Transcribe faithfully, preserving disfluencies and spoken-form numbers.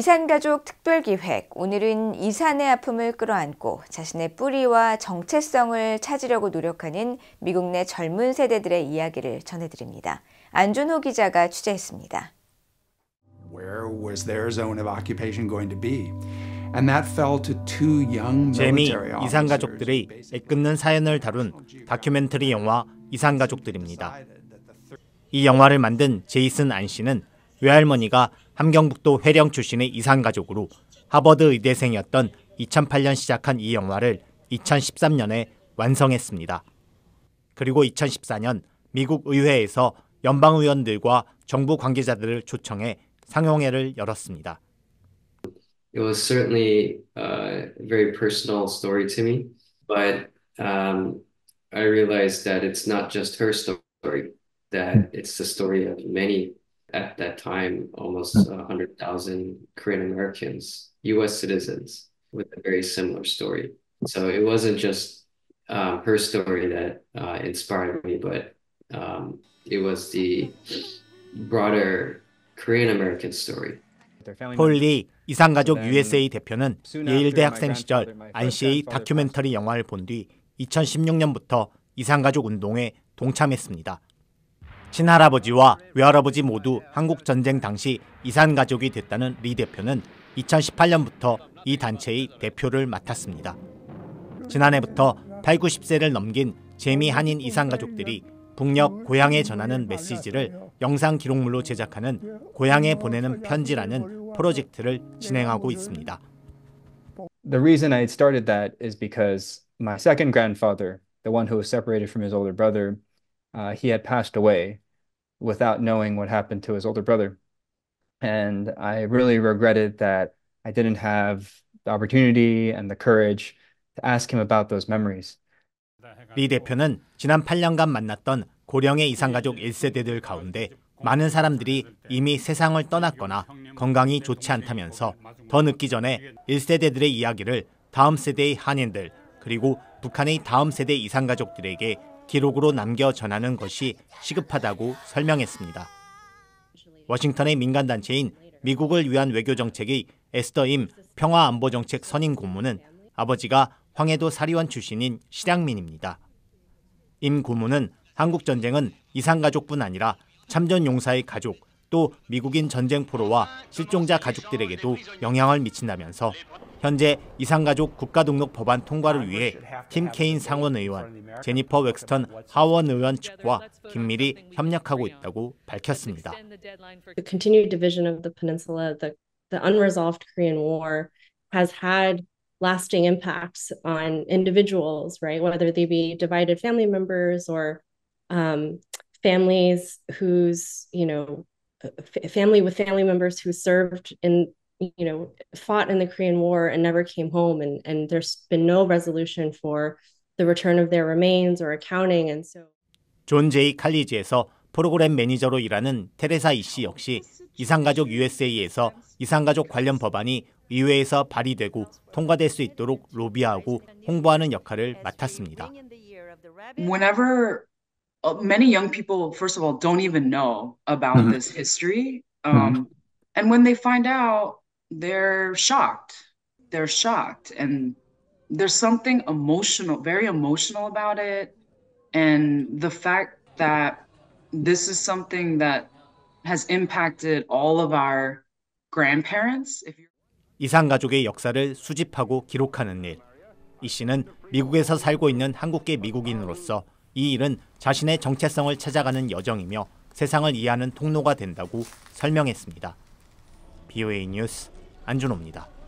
이산가족 특별기획, 오늘은 이산의 아픔을 끌어안고 자신의 뿌리와 정체성을 찾으려고 노력하는 미국 내 젊은 세대들의 이야기를 전해드립니다. 안준호 기자가 취재했습니다. Where was their zone of occupation going to be? And that fell to two young military officers. 이산가족들의 애끓는 사연을 다룬 다큐멘터리 영화 이산가족들입니다. 이 영화를 만든 제이슨 안 씨는 외할머니가 함경북도 회령 출신의 이산가족으로 하버드 의대생이었던 이천팔 년 시작한 이 영화를 이천십삼 년에 완성했습니다. 그리고 이천십사 년 미국 의회에서 연방의원들과 정부 관계자들을 초청해 상영회를 열었습니다. It was certainly a very personal story to me, but um, I realized that it's not just her story, that it's the story of many. At that time, almost one hundred thousand Korean Americans, U S citizens, with a very similar story. So it wasn't just um, her story that uh, inspired me, but um, it was the broader Korean American story. 폴 리 이산가족 유에스에이 대표는 예일대 학생 시절 안 씨의 다큐멘터리 영화를 본 뒤 이천십육 년부터 이산가족 운동에 동참했습니다. 친할아버지와 외할아버지 모두 한국전쟁 당시 이산가족이 됐다는 리 대표는 이천십팔 년부터 이 단체의 대표를 맡았습니다. 지난해부터 팔, 구십 세를 넘긴 재미 한인 이산가족들이 북녘 고향에 전하는 메시지를 영상 기록물로 제작하는 고향에 보내는 편지라는 프로젝트를 진행하고 있습니다. The reason I started that is because my second grandfather, the one who was separated from his older brother, Uh, he had passed away without knowing what happened to his older brother. And I really regretted that I didn't have the opportunity and the courage to ask him about those memories. 리 대표는 지난 팔 년간 만났던 고령의 이산가족 일 세대들 가운데 많은 사람들이 이미 세상을 떠났거나 건강이 좋지 않다면서 더 늦기 전에 일 세대들의 이야기를 다음 세대의 한인들 그리고 북한의 다음 세대 이산가족들에게 기록으로 남겨 전하는 것이 시급하다고 설명했습니다. 워싱턴의 민간단체인 미국을 위한 외교정책의 에스더 임 평화안보정책 선임 고문은 아버지가 황해도 사리원 출신인 실향민입니다. 임 고문은 한국전쟁은 이산가족뿐 아니라 참전용사의 가족, 또 미국인 전쟁 포로와 실종자 가족들에게도 영향을 미친다면서 현재 이산가족 국가등록 법안 통과를 위해 팀 케인 상원의원, 제니퍼 웩스턴 하원의원 측과 긴밀히 협력하고 있다고 밝혔습니다. The continued division of the peninsula, the, the unresolved Korean War has had lasting impacts on individuals, right? Whether they be divided family members or um, families whose, you know, family with family members who served in, you know, fought in the Korean War and never came home, and, and there's been no resolution for the return of their remains or accounting, and so. 존 제이 칼리지에서 프로그램 매니저로 일하는 테레사 이 씨 역시 이산가족 유에스에이에서 이산가족 관련 법안이 의회에서 발의되고 통과될 수 있도록 로비하고 홍보하는 역할을 맡았습니다. Whenever Uh, many young people, first of all, don't even know about mm-hmm. this history. Um, mm-hmm. And when they find out, they're shocked. They're shocked. And there's something emotional, very emotional about it. And the fact that this is something that has impacted all of our grandparents. If you're... 이산가족의 역사를 수집하고 기록하는 일. 이 씨는 미국에서 살고 있는 한국계 미국인으로서 이 일은 자신의 정체성을 찾아가는 여정이며 세상을 이해하는 통로가 된다고 설명했습니다. 비오에이 뉴스 안준호입니다.